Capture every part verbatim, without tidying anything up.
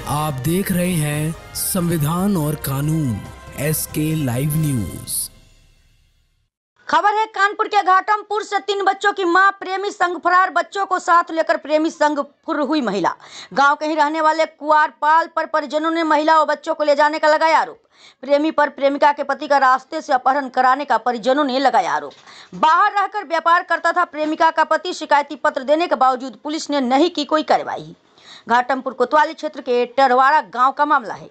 आप देख रहे हैं संविधान और कानून एस के लाइव न्यूज। खबर है कानपुर के घाटमपुर से तीन बच्चों की मां प्रेमी संग फरार बच्चों को साथ लेकर प्रेमी संग फुर हुई महिला। गांव के ही रहने वाले कुआरपाल पर परिजनों ने महिला और बच्चों को ले जाने का लगाया आरोप। प्रेमी पर प्रेमिका के पति का रास्ते से अपहरण कराने का परिजनों ने लगाया आरोप। बाहर रहकर व्यापार करता था प्रेमिका का पति। शिकायती पत्र देने के बावजूद पुलिस ने नहीं की कोई कार्रवाई। घाटमपुर कोतवाली क्षेत्र के टरवाड़ा गाँव का मामला है।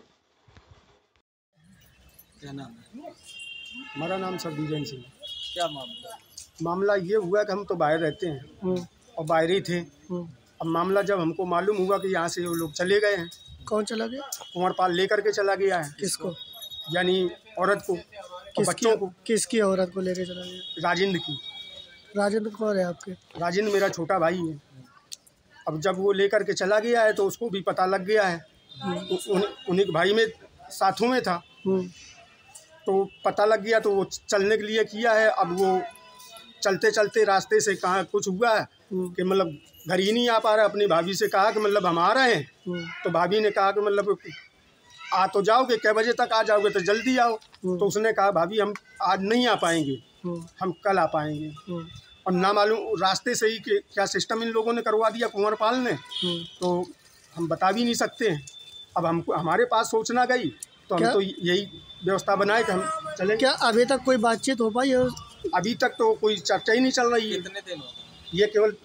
क्या नाम है? हमारा नाम सरदीजन सिंह। क्या मामला? मामला ये हुआ कि हम तो बाहर रहते हैं और बाहर ही थे। अब मामला जब हमको मालूम हुआ कि यहाँ से वो लोग चले गए हैं। कौन चला गया? कुंवरपाल लेकर के चला गया है। किसको? यानी औरत को और बच्चों को। किसकी औरत को लेके चला गया? राजेंद्र की। राजेंद्र कौन है आपके? राजेंद्र मेरा छोटा भाई है। अब जब वो लेकर के चला गया है तो उसको भी पता लग गया है। उन, उन्हीं भाई में साथों में था तो पता लग गया तो वो चलने के लिए किया है। अब वो चलते चलते रास्ते से कहाँ कुछ हुआ है कि मतलब घर ही नहीं आ पा रहा। अपनी भाभी से कहा कि मतलब हम आ रहे हैं तो भाभी ने कहा कि मतलब आ तो जाओगे, कै बजे तक आ जाओगे? तो जल्दी आओ। तो उसने कहा भाभी हम आज नहीं आ पाएंगे, हम कल आ पाएंगे। और ना मालूम रास्ते से ही कि क्या सिस्टम इन लोगों ने करवा दिया कुंवरपाल ने, तो हम बता भी नहीं सकते हैं। अब हमको हमारे पास सोचना गई तो हम तो यही व्यवस्था बनाए कि हम चले। क्या अभी तक कोई बातचीत हो पाई है? अभी तक तो कोई चर्चा ही नहीं चल रही है। कितने दिन हो? ये केवल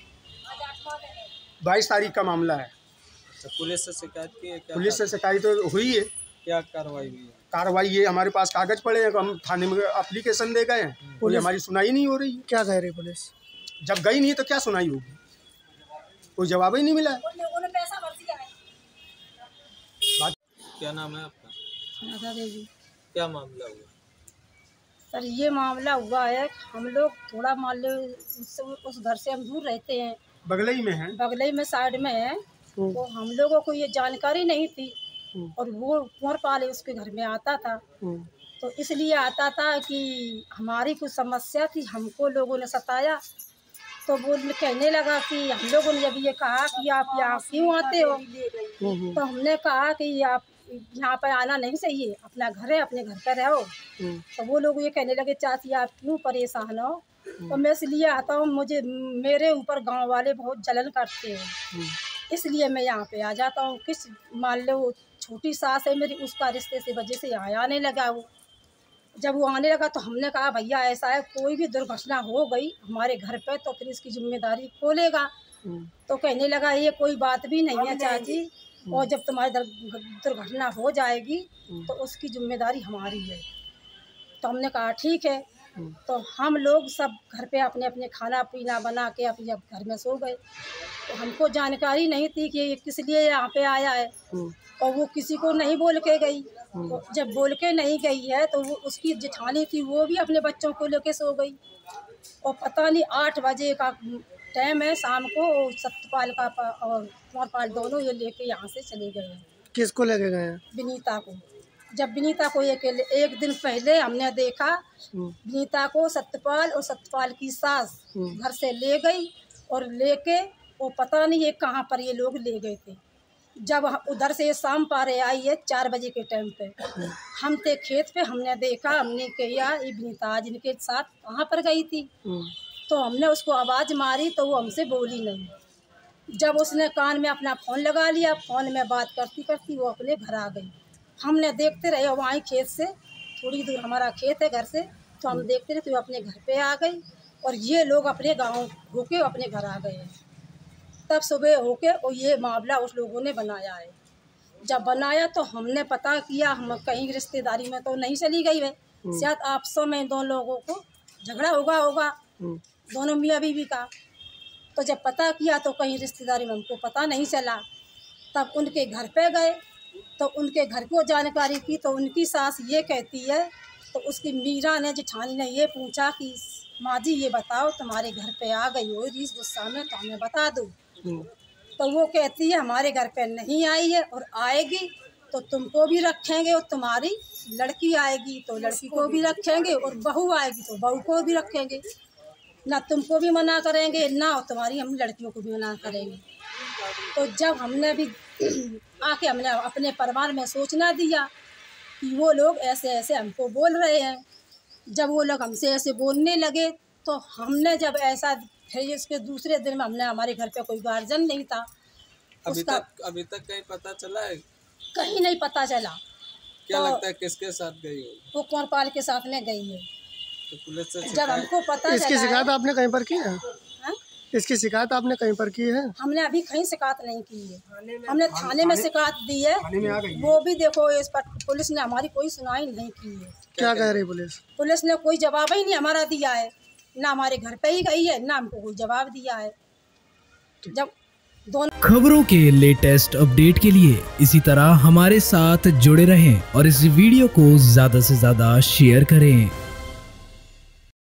बाईस तारीख का मामला है। तो पुलिस से शिकायत की है? क्या पुलिस से शिकायत तो हुई है। क्या कार्रवाई हुई है? कार्रवाई ये हमारे पास कागज पड़े हैं, हम थाने में एप्लीकेशन दे गए हैं, कोई हमारी सुनाई नहीं हो रही है। क्या कह रही पुलिस? जब गई नहीं तो क्या सुनाई होगी? कोई जवाब ही नहीं मिला है। क्या नाम है आपका? राधा देवी। क्या मामला हुआ? सर ये मामला हुआ है, हम लोग थोड़ा मान लो उस, उस घर से हम दूर रहते हैं, बगल ही में है, बगल ही में साइड में है। तो हम लोगों को ये जानकारी नहीं थी और वो कुंवरपाल उसके घर में आता था तो इसलिए आता था कि हमारी कुछ समस्या थी, हमको लोगों ने सताया। तो वो कहने लगा कि हम लोगों ने जब ये कहा कि आप यहाँ क्यों आते हो, तो हमने कहा कि आप यहाँ पर आना नहीं चाहिए, अपना घर है, अपने घर पर रहो। तो वो लोग ये कहने लगे चाची आप क्यों परेशान हो, तो मैं इसलिए आता हूँ, मुझे मेरे ऊपर गांव वाले बहुत जलन करते हैं, इसलिए मैं यहाँ पे आ जाता हूँ। किस मान लो छोटी सास है मेरी, उसका रिश्ते से वजह से यहाँ आने लगा। वो जब वो आने लगा तो हमने कहा भैया ऐसा है कोई भी दुर्घटना हो गई हमारे घर पे तो फिर इसकी जिम्मेदारी कौन लेगा? तो कहने लगा ये कोई बात भी नहीं है चाची, और जब तुम्हारी दुर्घटना हो जाएगी तो उसकी जिम्मेदारी हमारी है। तो हमने कहा ठीक है। तो हम लोग सब घर पे अपने अपने खाना पीना बना के अपने घर में सो गए। तो हमको जानकारी नहीं थी कि ये किस लिए यहाँ पे आया है और वो किसी को नहीं बोल के गई। तो जब बोल के नहीं गई है तो वो उसकी जेठानी थी वो भी अपने बच्चों को लेके सो गई। और पता नहीं आठ बजे का टाइम है शाम को, सत्यपाल का और कुंवरपाल दोनों ये लेके यहाँ से चले गए हैं। किसको लेके गए हैं? विनीता को। जब विनीता को एक, एक दिन पहले हमने देखा विनीता को सत्यपाल और सत्यपाल की सास घर से ले गई और लेके वो पता नहीं ये कहाँ पर ये लोग ले गए थे। जब उधर से शाम पारे आई है चार बजे के टाइम पे, हम थे खेत पे, हमने देखा, हमने कहा ये विनीता जिनके साथ कहाँ पर गई थी। तो हमने उसको आवाज़ मारी तो वो हमसे बोली नहीं। जब उसने कान में अपना फ़ोन लगा लिया, फ़ोन में बात करती करती वो अपने घर आ गई। हमने देखते रहे वहीं खेत से थोड़ी दूर हमारा खेत है घर से, तो हम देखते रहे तो वो अपने घर पे आ गई और ये लोग अपने गांव होके अपने घर आ गए हैं। तब सुबह होके और ये मामला उस लोगों ने बनाया है। जब बनाया तो हमने पता किया, हम कहीं रिश्तेदारी में तो नहीं चली गई है, शायद आपसों में दो लोगों को झगड़ा होगा होगा दोनों मियाँ बीवी का। तो जब पता किया तो कहीं रिश्तेदारी में हमको पता नहीं चला। तब उनके घर पे गए तो उनके घर को जानकारी की तो उनकी सास ये कहती है, तो उसकी मीरा ने जेठानी ने ये पूछा कि माँ जी ये बताओ तुम्हारे घर पे आ गई हो इस गुस्सा में तो हमें बता दो। तो वो कहती है हमारे घर पे नहीं आई है और आएगी तो तुमको भी रखेंगे और तुम्हारी लड़की आएगी तो लड़की को भी रखेंगे और बहू आएगी तो बहू को भी रखेंगे, ना तुमको भी मना करेंगे ना तुम्हारी हम लड़कियों को भी मना करेंगे। तो जब हमने भी आके हमने अपने परिवार में सूचना दिया कि वो लोग ऐसे ऐसे हमको बोल रहे हैं। जब वो लोग हमसे ऐसे बोलने लगे तो हमने जब ऐसा, फिर इसके दूसरे दिन में हमने, हमारे घर पे कोई गार्जियन नहीं था, अभी उसका तक अभी तक कहीं पता चला है? कहीं नहीं पता चला। क्या तो लगता है किसके साथ गई हो? वो कुंवरपाल के साथ में गई है। तो पुलिस से जब शिकायत- हमको पता इसकी चला शिकायत है, आपने कहीं पर की है? हाँ? इसकी शिकायत आपने कहीं पर की है? हमने अभी कहीं शिकायत नहीं की है। हमने थाने में शिकायत दी है, थाने में आ गई है। वो भी देखो इस पर पुलिस ने हमारी कोई सुनाई नहीं की है। क्या कह रही पुलिस? पुलिस ने कोई जवाब ही नहीं हमारा दिया है, ना हमारे घर पे ही गई है, ना हमको कोई जवाब दिया है। जब दोनों खबरों के लेटेस्ट अपडेट के लिए इसी तरह हमारे साथ जुड़े रहें और इस वीडियो को ज्यादा से ज्यादा शेयर करें।